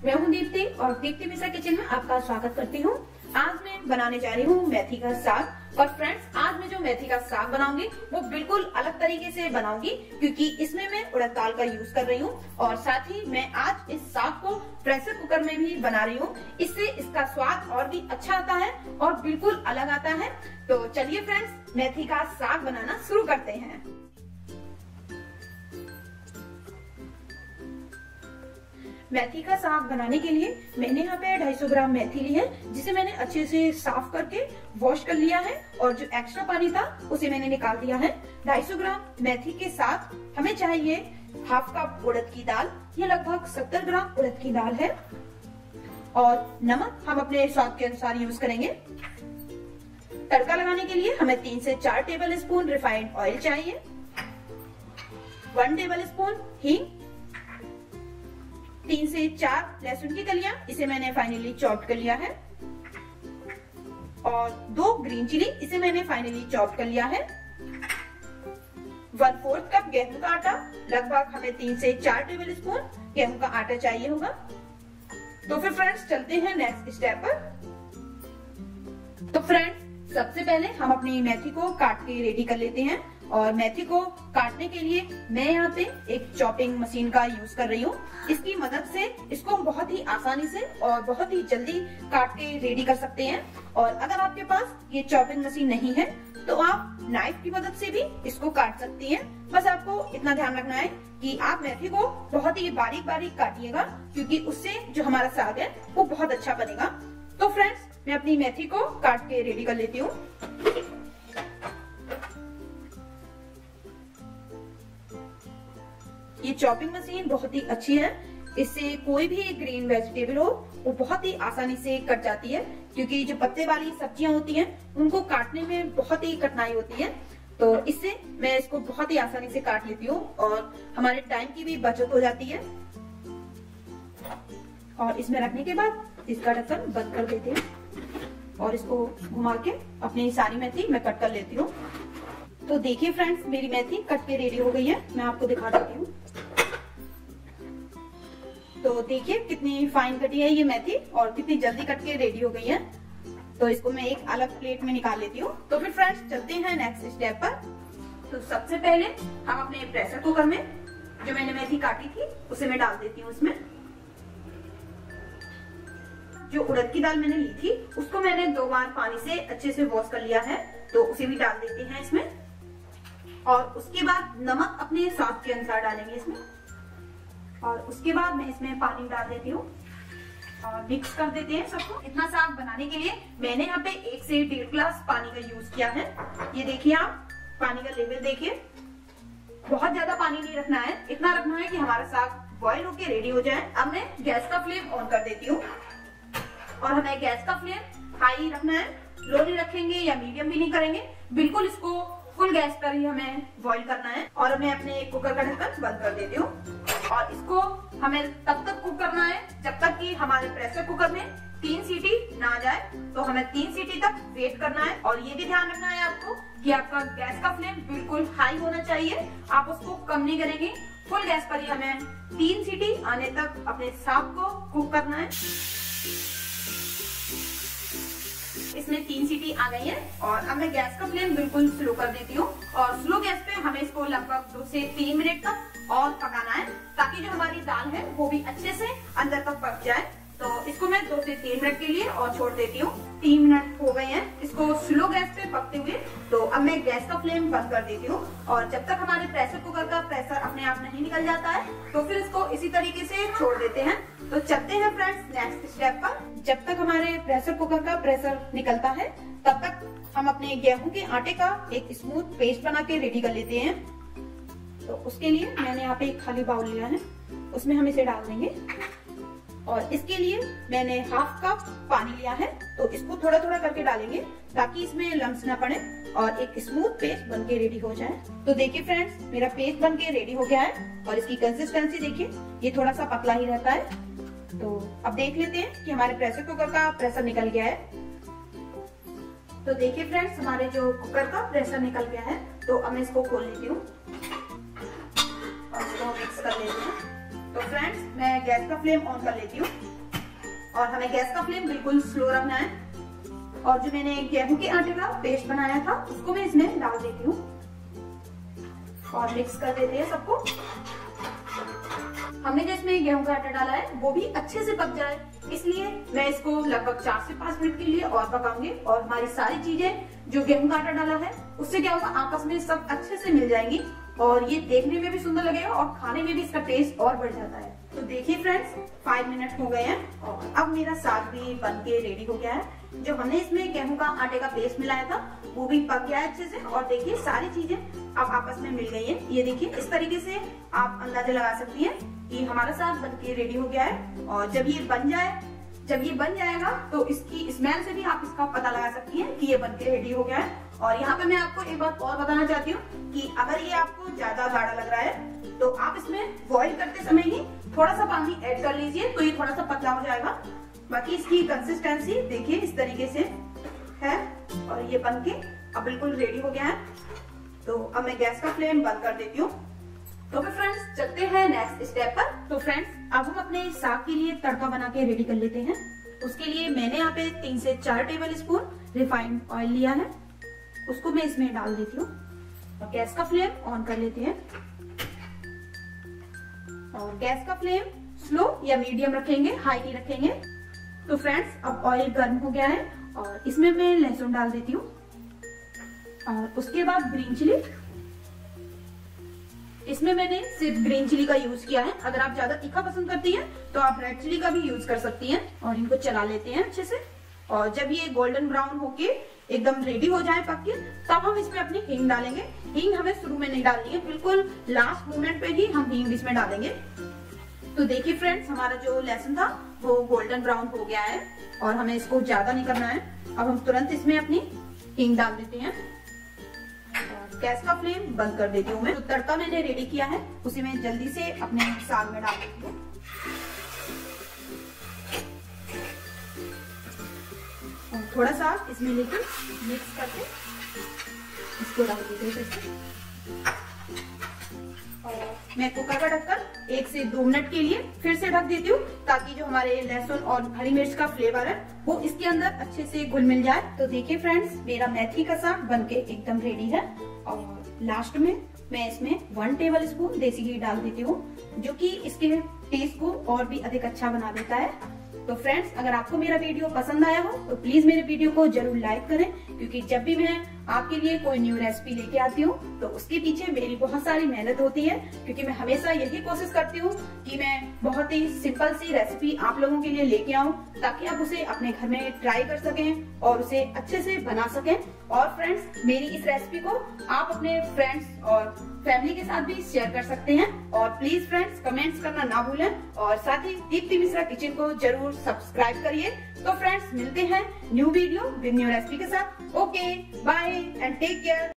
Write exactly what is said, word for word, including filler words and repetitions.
मैं हूं दीप्ति और दीप्ति मिश्रा किचन में आपका स्वागत करती हूं। आज मैं बनाने जा रही हूं मेथी का साग। और फ्रेंड्स, आज मैं जो मेथी का साग बनाऊंगी वो बिल्कुल अलग तरीके से बनाऊंगी, क्योंकि इसमें मैं उड़द दाल का यूज कर रही हूं और साथ ही मैं आज इस साग को प्रेशर कुकर में भी बना रही हूं। इससे इसका स्वाद और भी अच्छा आता है और बिल्कुल अलग आता है। तो चलिए फ्रेंड्स, मेथी का साग बनाना शुरू करते हैं। मेथी का साग बनाने के लिए मैंने यहाँ पे दो सौ पचास ग्राम मेथी ली है, जिसे मैंने अच्छे से साफ करके वॉश कर लिया है और जो एक्स्ट्रा पानी था उसे मैंने निकाल दिया है। दो सौ पचास ग्राम मेथी के साथ हमें चाहिए हाफ कप उड़द की दाल, ये लगभग सत्तर ग्राम उड़द की दाल है। और नमक हम अपने स्वाद के अनुसार यूज करेंगे। तड़का लगाने के लिए हमें तीन से चार टेबल स्पून रिफाइंड ऑयल चाहिए, वन टेबल स्पून हींग, तीन से चार लहसुन की कलियां, इसे मैंने फाइनली चॉप कर लिया है, और दो ग्रीन चिली, इसे मैंने फाइनली चॉप कर लिया है। वन फोर्थ कप गेहूं का आटा, लगभग हमें तीन से चार टेबल स्पून गेहूं का आटा चाहिए होगा। तो फिर फ्रेंड्स चलते हैं नेक्स्ट स्टेप पर। तो फ्रेंड्स, सबसे पहले हम अपनी मेथी को काट के रेडी कर लेते हैं। और मेथी को काटने के लिए मैं यहाँ पे एक चॉपिंग मशीन का यूज कर रही हूँ। इसकी मदद से इसको हम बहुत ही आसानी से और बहुत ही जल्दी काट के रेडी कर सकते हैं। और अगर आपके पास ये चॉपिंग मशीन नहीं है तो आप नाइफ की मदद से भी इसको काट सकती हैं। बस आपको इतना ध्यान रखना है कि आप मेथी को बहुत ही बारीक बारीक काटिएगा, क्योंकि उससे जो हमारा साग है वो बहुत अच्छा बनेगा। तो फ्रेंड्स, मैं अपनी मेथी को काट के रेडी कर लेती हूँ। ये चॉपिंग मशीन बहुत ही अच्छी है। इससे कोई भी ग्रीन वेजिटेबल हो वो बहुत ही आसानी से कट जाती है, क्योंकि जो पत्ते वाली सब्जियां होती हैं उनको काटने में बहुत ही कठिनाई होती है। तो इससे मैं इसको बहुत ही आसानी से काट लेती हूँ और हमारे टाइम की भी बचत हो जाती है। और इसमें रखने के बाद इसका ढक्कन बंद कर देती हूँ और इसको घुमा के अपनी सारी मेथी मैं कट कर लेती हूँ। तो देखिए फ्रेंड्स, मेरी मेथी कट के रेडी हो गई है। मैं आपको दिखा देती हूँ। तो देखिए कितनी फाइन कटी है ये मेथी और कितनी जल्दी कट के रेडी हो गई है। तो इसको मैं एक अलग प्लेट में निकाल लेती हूँ। तो फिर फ्रेंड्स चलते हैं नेक्स्ट स्टेप पर। तो सबसे पहले हम अपने प्रेशर कुकर में जो मैंने मेथी काटी थी उसे मैं डाल देती हूँ। उसमें जो उड़द की दाल मैंने ली थी उसको मैंने दो बार पानी से अच्छे से वॉश कर लिया है, तो उसे भी डाल देते हैं इसमें। और उसके बाद नमक अपने स्वाद के अनुसार डालेंगे इसमें। और उसके बाद मैं इसमें पानी डाल देती हूँ और मिक्स कर देते हैं सबको। इतना साग बनाने के लिए मैंने यहाँ पे एक से डेढ़ ग्लास पानी का यूज किया है। ये देखिए, आप पानी का लेवल देखिए। बहुत ज्यादा पानी नहीं रखना है, इतना रखना है कि हमारा साग बॉईल होके रेडी हो जाए। अब मैं गैस का फ्लेम ऑन कर देती हूँ और हमें गैस का फ्लेम हाई रखना है। लो नहीं रखेंगे या मीडियम भी नहीं करेंगे, बिल्कुल इसको फुल गैस पर ही हमें बॉईल करना है। और मैं अपने कुकर का ढक्कन बंद कर देती हूँ और इसको हमें तब तक कुक करना है जब तक कि हमारे प्रेशर कुकर में तीन सीटी ना जाए। तो हमें तीन सीटी तक वेट करना है। और ये भी ध्यान रखना है आपको कि आपका गैस का फ्लेम बिल्कुल हाई होना चाहिए, आप उसको कम नहीं करेंगे। फुल गैस पर ही हमें तीन सीटी आने तक अपने साग को कुक करना है। इसमें तीन सीटी आ गई है और अब मैं गैस का फ्लेम बिल्कुल स्लो कर देती हूँ। और स्लो गैस पे हमें इसको लगभग दो से तीन मिनट तक और पकाना है, ताकि जो हमारी दाल है वो भी अच्छे से अंदर तक पक जाए। तो इसको मैं दो से तीन मिनट के लिए और छोड़ देती हूँ। तीन मिनट हो गए हैं इसको स्लो गैस पे पकते हुए। तो अब मैं गैस का फ्लेम बंद कर देती हूँ। और जब तक हमारे प्रेशर कुकर का प्रेशर अपने आप नहीं निकल जाता है तो फिर इसको इसी तरीके से छोड़ देते हैं। तो चलते हैं फ्रेंड्स नेक्स्ट स्टेप पर। जब तक हमारे प्रेशर कुकर का प्रेशर निकलता है तब तक हम अपने गेहूं के आटे का एक स्मूथ पेस्ट बना के रेडी कर लेते हैं। तो उसके लिए मैंने यहाँ पे एक खाली बाउल लिया है, उसमें हम इसे डाल देंगे। और इसके लिए मैंने हाफ कप पानी लिया है, तो इसको थोड़ा थोड़ा करके डालेंगे ताकि इसमें लम्स ना पड़े और एक स्मूथ पेस्ट बन के रेडी हो जाए। तो देखिए फ्रेंड्स, मेरा पेस्ट बन के रेडी हो गया है और इसकी कंसिस्टेंसी देखिए, ये थोड़ा सा पतला ही रहता है। तो अब देख लेते हैं कि हमारे प्रेशर कुकर का प्रेशर निकल गया है। तो देखिए फ्रेंड्स, हमारे जो कुकर का प्रेशर निकल गया है। तो अब मैं इसको खोल लेती हूँ और इसको मिक्स कर लेती हूँ। तो फ्रेंड्स, मैं गैस का फ्लेम ऑन कर लेती हूँ और हमें गैस का फ्लेम बिल्कुल स्लो रखना है। और जो मैंने गेहूं के आटे का पेस्ट बनाया था उसको मैं इसमें डाल देती हूँ और मिक्स कर देते हैं सबको। हमने जो इसमें गेहूं का आटा डाला है वो भी अच्छे से पक जाए, इसलिए मैं इसको लगभग चार से पांच मिनट के लिए और पकाऊंगी। और हमारी सारी चीजें जो गेहूं का आटा डाला है उससे क्या होगा, आपस में सब अच्छे से मिल जाएंगी और ये देखने में भी सुंदर लगेगा और खाने में भी इसका टेस्ट और बढ़ जाता है। तो देखिए फ्रेंड्स, फाइव मिनट हो गए हैं और अब मेरा साग भी बन के रेडी हो गया है। जो हमने इसमें गेहूं का आटे का पेस्ट मिलाया था वो भी पक गया है अच्छे से और देखिए सारी चीजें अब आपस में मिल गई है। ये देखिए इस तरीके से आप अंदाजा लगा सकती हैं कि हमारा साग बन के रेडी हो गया है। और जब ये बन जाए जब ये बन जाएगा तो इसकी स्मेल से भी आप इसका पता लगा सकती हैं कि ये बन के रेडी हो गया है। और यहाँ पे मैं आपको एक बात और बताना चाहती हूँ कि अगर ये आपको ज्यादा गाढ़ा लग रहा है तो आप इसमें बॉईल करते समय ही थोड़ा सा पानी ऐड कर लीजिए तो ये थोड़ा सा पतला हो जाएगा। बाकी इसकी कंसिस्टेंसी देखिए इस तरीके से है और ये बन के अब बिल्कुल रेडी हो गया है। तो अब मैं गैस का फ्लेम बंद कर देती हूँ। तो फिर फ्रेंड्स चलते हैं नेक्स्ट स्टेप पर। तो फ्रेंड्स अब हम अपने साग के लिए तड़का बना के रेडी कर लेते हैं। उसके लिए मैंने यहाँ पे तीन से चार टेबल स्पून रिफाइंड ऑयल लिया है, उसको मैं इसमें डाल देती हूँ और गैस का फ्लेम ऑन कर लेते हैं। और गैस का फ्लेम स्लो या मीडियम रखेंगे, हाई नहीं रखेंगे। तो फ्रेंड्स अब ऑयल गर्म हो गया है और इसमें मैं लहसुन डाल देती हूँ और उसके बाद ग्रीन चिली। इसमें मैंने सिर्फ ग्रीन चिली का यूज किया है, अगर आप ज्यादा तीखा पसंद करती हैं तो आप रेड चिली का भी यूज कर सकती हैं। और इनको चला लेते हैं अच्छे से और जब ये गोल्डन ब्राउन होके एकदम रेडी हो जाए पक के, तब हम इसमें अपनी हींग डालेंगे। हींग हमें शुरू में नहीं डालनी है, बिल्कुल लास्ट मोमेंट पे ही हम हींग इसमें डालेंगे। तो देखिए फ्रेंड्स हमारा जो लहसुन था वो गोल्डन ब्राउन हो गया है और हमें इसको ज्यादा नहीं करना है। अब हम तुरंत इसमें अपनी हींग डाल देते हैं और गैस का फ्लेम बंद कर देती हूँ मैं। तो तड़का मैंने रेडी किया है उसे मैं जल्दी से अपने साग में डाल देती हूँ और थोड़ा सा इसमें लेकर मिक्स करके इसको डाल देते हैं। मैं कुकर का ढक्कन एक से दो मिनट के लिए फिर से ढक देती हूँ ताकि जो हमारे लहसुन और हरी मिर्च का फ्लेवर है वो इसके अंदर अच्छे से घुल मिल जाए। तो देखिए फ्रेंड्स मेरा मेथी का साग बनके एकदम रेडी है और लास्ट में मैं इसमें वन टेबल स्पून देसी घी डाल देती हूँ जो कि इसके टेस्ट को और भी अधिक अच्छा बना देता है। तो फ्रेंड्स अगर आपको मेरा वीडियो पसंद आया हो तो प्लीज मेरे वीडियो को जरूर लाइक करें, क्योंकि जब भी मैं आपके लिए कोई न्यू रेसिपी लेके आती हूँ तो उसके पीछे मेरी बहुत सारी मेहनत होती है, क्योंकि मैं हमेशा यही कोशिश करती हूँ कि मैं बहुत ही सिंपल सी रेसिपी आप लोगों के लिए लेके आऊँ ताकि आप उसे अपने घर में ट्राई कर सकें और उसे अच्छे से बना सकें। और फ्रेंड्स मेरी इस रेसिपी को आप अपने फ्रेंड्स और फैमिली के साथ भी शेयर कर सकते हैं। और प्लीज फ्रेंड्स कमेंट्स करना ना भूलें और साथ ही दीप्ति मिश्रा किचन को जरूर सब्सक्राइब करिए। तो फ्रेंड्स मिलते हैं new video with new recipe के साथ। Okay bye and take care.